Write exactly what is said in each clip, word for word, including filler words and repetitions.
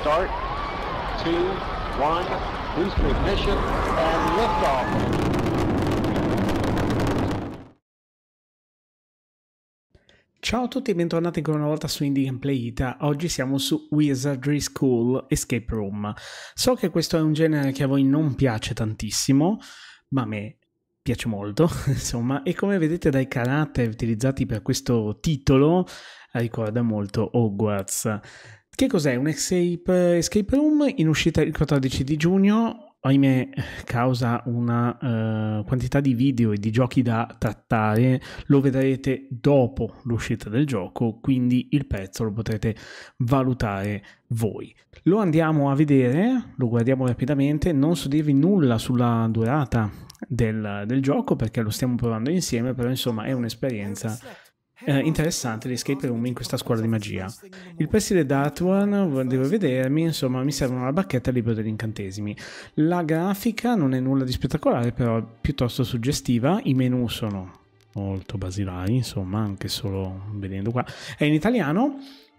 Start, two, one, booster ignition, and liftoff. Ciao a tutti e bentornati ancora una volta su Indie Gameplay Ita. Oggi siamo su Wizardry School Escape Room. So che questo è un genere che a voi non piace tantissimo, ma a me piace molto, insomma, e come vedete dai caratteri utilizzati per questo titolo, ricorda molto Hogwarts. Che cos'è? Un escape, escape room in uscita il quattordici di giugno. Ahimè, causa una uh, quantità di video e di giochi da trattare, lo vedrete dopo l'uscita del gioco, quindi il prezzo lo potrete valutare voi. Lo andiamo a vedere, lo guardiamo rapidamente, non so dirvi nulla sulla durata del, del gioco perché lo stiamo provando insieme, però insomma è un'esperienza Eh, interessante l'escape room in questa scuola di magia. Il preside Dartworn, devo vedermi, insomma mi serve una bacchetta al libro degli incantesimi. La grafica non è nulla di spettacolare, però piuttosto suggestiva. I menu sono molto basilari, insomma, anche solo vedendo qua. È in italiano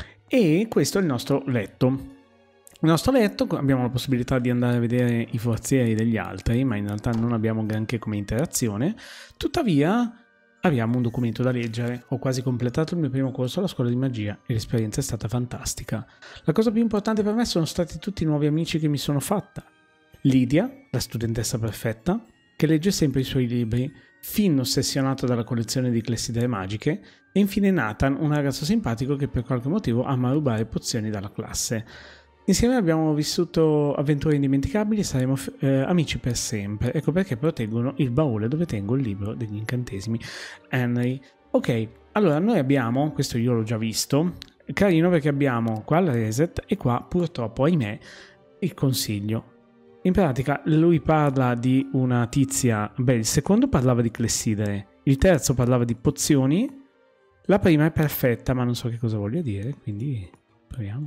e questo è il nostro letto. Il nostro letto, abbiamo la possibilità di andare a vedere i forzieri degli altri, ma in realtà non abbiamo granché come interazione. Tuttavia abbiamo un documento da leggere. Ho quasi completato il mio primo corso alla scuola di magia e l'esperienza è stata fantastica. La cosa più importante per me sono stati tutti i nuovi amici che mi sono fatta. Lydia, la studentessa perfetta, che legge sempre i suoi libri, Finn ossessionato dalla collezione di clessidre magiche e infine Nathan, un ragazzo simpatico che per qualche motivo ama rubare pozioni dalla classe. Insieme abbiamo vissuto avventure indimenticabili e saremo eh, amici per sempre. Ecco perché proteggono il baule dove tengo il libro degli incantesimi. Henry. Ok, allora noi abbiamo, questo io l'ho già visto, carino perché abbiamo qua il reset e qua purtroppo, ahimè, il consiglio. In pratica lui parla di una tizia, beh il secondo parlava di clessidre, il terzo parlava di pozioni, la prima è perfetta ma non so che cosa voglia dire, quindi proviamo.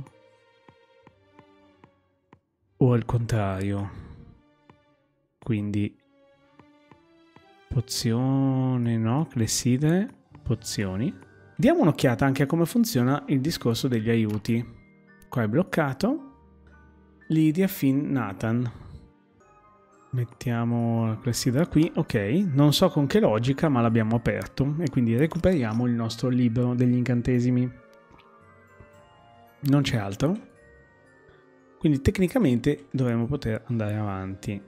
O al contrario, quindi pozione no, clessidre, pozioni. Diamo un'occhiata anche a come funziona il discorso degli aiuti. Qua è bloccato. Lydia, Finn, Nathan. Mettiamo la clessidra qui, ok. Non so con che logica, ma l'abbiamo aperto e quindi recuperiamo il nostro libro degli incantesimi. Non c'è altro. Quindi tecnicamente dovremmo poter andare avanti.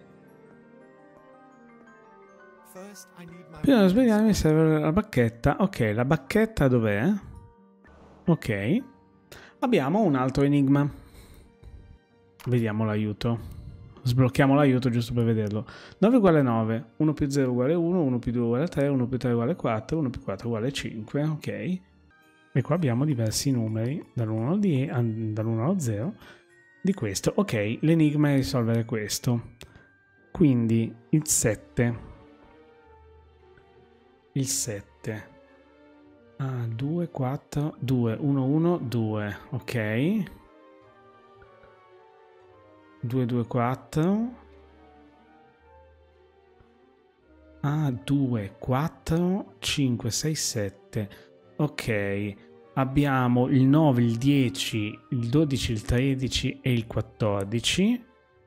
Prima di svegliarmi serve la bacchetta. Ok, la bacchetta dov'è? Ok. Abbiamo un altro enigma. Vediamo l'aiuto. Sblocchiamo l'aiuto giusto per vederlo. nove uguale nove, uno più zero uguale uno, uno più due uguale tre, uno più tre uguale quattro, uno più quattro uguale cinque. Ok. E qua abbiamo diversi numeri, dall'uno allo zero. Di questo, ok, l'enigma è risolvere questo, quindi il sette, il sette, ah, due, quattro, due, uno, uno, due, ok, due, due, quattro, ah, due, quattro, cinque, sei, sette, ok. Abbiamo il nove, il dieci, il dodici, il tredici e il quattordici.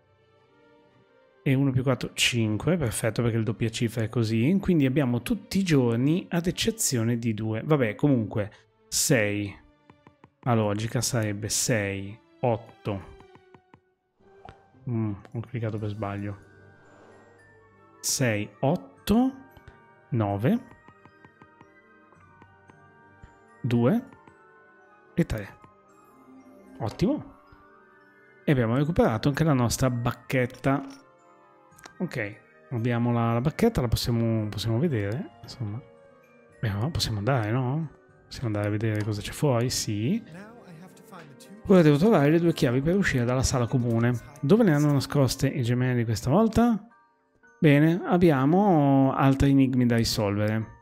E uno più quattro, cinque, perfetto perché il doppia cifra è così. Quindi abbiamo tutti i giorni ad eccezione di due. Vabbè, comunque sei. La logica sarebbe sei, otto. Mm, ho cliccato per sbaglio. sei, otto, nove, due e tre. Ottimo. E abbiamo recuperato anche la nostra bacchetta. Ok, abbiamo la, la bacchetta, la possiamo, possiamo vedere, insomma. Beh, no, possiamo andare, no? Possiamo andare a vedere cosa c'è fuori, sì. Ora devo trovare le due chiavi per uscire dalla sala comune. Dove le hanno nascoste i gemelli questa volta? Bene, abbiamo altri enigmi da risolvere.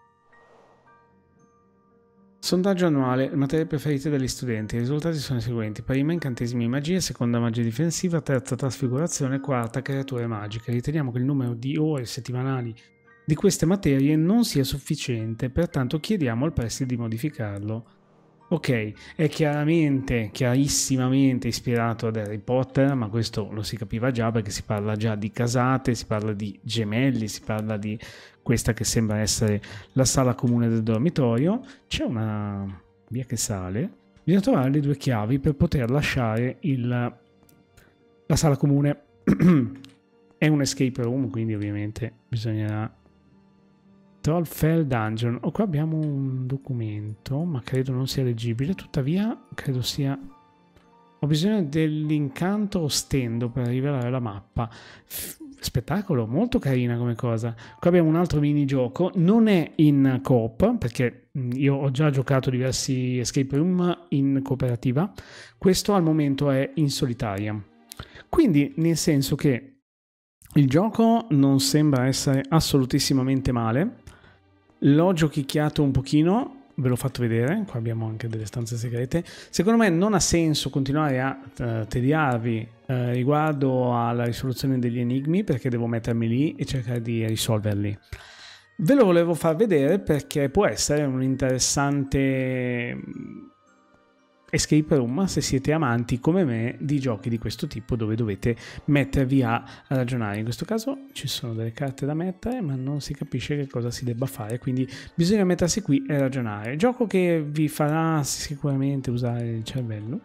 Sondaggio annuale, materie preferite dagli studenti. I risultati sono i seguenti: prima incantesimi e magia, seconda magia difensiva, terza trasfigurazione, quarta creature magiche. Riteniamo che il numero di ore settimanali di queste materie non sia sufficiente, pertanto chiediamo al preside di modificarlo. Ok, è chiaramente, chiarissimamente ispirato ad Harry Potter, ma questo lo si capiva già perché si parla già di casate, si parla di gemelli, si parla di questa che sembra essere la sala comune del dormitorio. C'è una via che sale, bisogna trovare le due chiavi per poter lasciare il, la sala comune. È un escape room, quindi ovviamente bisognerà... Trollfell Dungeon. Oh, qua abbiamo un documento, ma credo non sia leggibile, tuttavia credo sia... Ho bisogno dell'incanto ostendo per rivelare la mappa. F spettacolo, molto carina come cosa. Qua abbiamo un altro minigioco, non è in coop, perché io ho già giocato diversi escape room in cooperativa. Questo al momento è in solitaria. Quindi, nel senso che il gioco non sembra essere assolutissimamente male. L'ho giochicchiato un pochino, ve l'ho fatto vedere, qua abbiamo anche delle stanze segrete. Secondo me non ha senso continuare a uh, tediarvi uh, riguardo alla risoluzione degli enigmi, perché devo mettermi lì e cercare di risolverli. Ve lo volevo far vedere perché può essere un interessante escape room se siete amanti come me di giochi di questo tipo dove dovete mettervi a ragionare. In questo caso ci sono delle carte da mettere ma non si capisce che cosa si debba fare, quindi bisogna mettersi qui e ragionare. Gioco che vi farà sicuramente usare il cervello.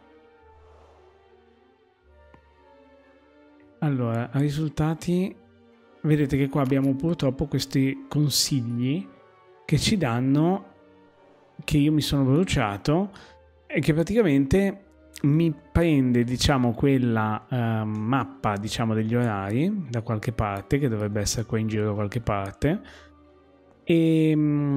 Allora, risultati, vedete che qua abbiamo purtroppo questi consigli che ci danno che io mi sono bruciato e che praticamente mi prende, diciamo, quella uh, mappa, diciamo, degli orari da qualche parte, che dovrebbe essere qua in giro da qualche parte, e,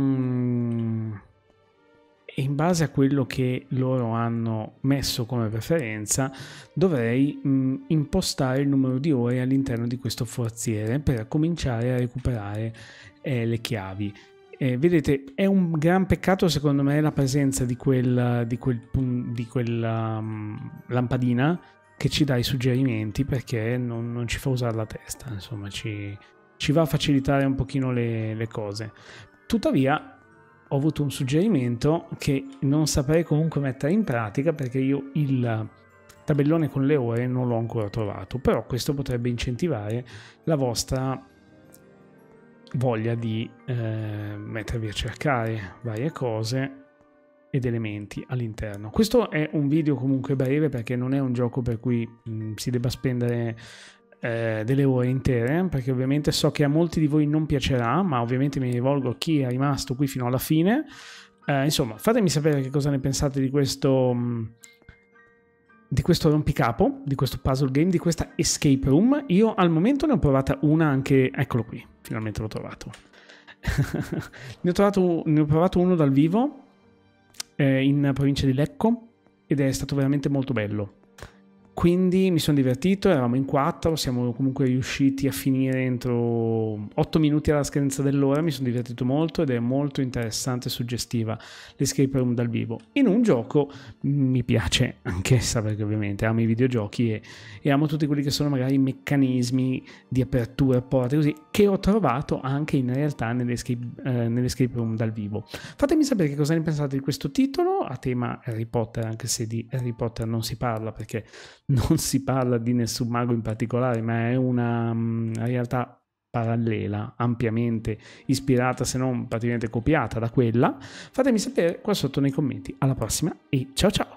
um, e in base a quello che loro hanno messo come preferenza dovrei um, impostare il numero di ore all'interno di questo forziere per cominciare a recuperare eh, le chiavi. Eh, vedete, è un gran peccato secondo me la presenza di quel, di quel, di quella um, lampadina che ci dà i suggerimenti, perché non, non ci fa usare la testa, insomma ci, ci va a facilitare un pochino le, le cose. Tuttavia ho avuto un suggerimento che non saprei comunque mettere in pratica perché io il tabellone con le ore non l'ho ancora trovato, però questo potrebbe incentivare la vostra voglia di eh, mettervi a cercare varie cose ed elementi all'interno. Questo è un video comunque breve perché non è un gioco per cui mh, si debba spendere eh, delle ore intere, perché ovviamente so che a molti di voi non piacerà, ma ovviamente mi rivolgo a chi è rimasto qui fino alla fine. Eh, insomma, fatemi sapere che cosa ne pensate di questo mh, di questo rompicapo, di questo puzzle game, di questa escape room. Io al momento ne ho provata una anche, eccolo qui, finalmente l'ho trovato. ne, ho trovato ne ho provato uno dal vivo eh, in provincia di Lecco ed è stato veramente molto bello. Quindi mi sono divertito, eravamo in quattro, siamo comunque riusciti a finire entro otto minuti alla scadenza dell'ora, mi sono divertito molto ed è molto interessante e suggestiva l'escape room dal vivo. In un gioco mi piace anch'essa perché ovviamente amo i videogiochi e, e amo tutti quelli che sono magari i meccanismi di apertura, porte così, che ho trovato anche in realtà nell'escape, eh, nell'escape room dal vivo. Fatemi sapere che cosa ne pensate di questo titolo a tema Harry Potter, anche se di Harry Potter non si parla perché non si parla di nessun mago in particolare, ma è una um, realtà parallela, ampiamente ispirata, se non praticamente copiata da quella. Fatemi sapere qua sotto nei commenti. Alla prossima e ciao ciao!